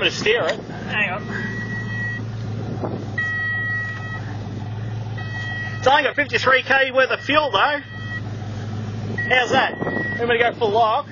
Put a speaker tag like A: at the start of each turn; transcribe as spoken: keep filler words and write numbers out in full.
A: to steer it. Hang on. It's only got fifty-three k worth of fuel though. How's that? I'm going to go full lock.